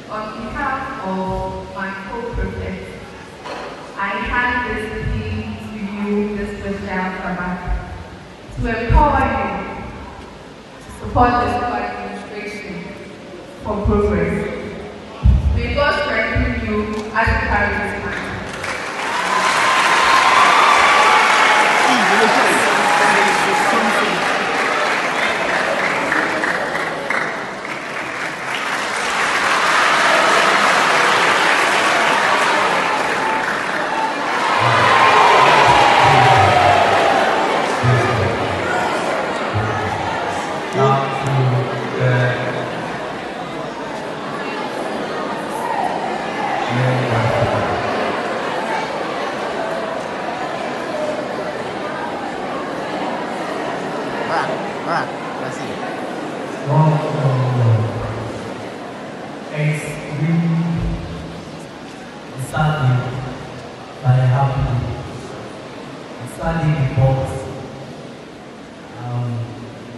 On behalf of my co-prefect, I hand this plea to you this special Sabbath to empower you to support the school administration for progress. May God strengthen you as you carry this man. It's really sadly, but happy. It's sadly because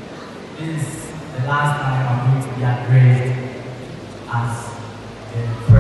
this is the last time I'm going to be addressed as the